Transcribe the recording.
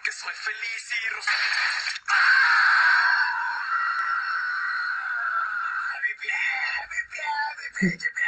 porque soy feliz y rosa. Mi pie, mi pie, mi pie, mi pie.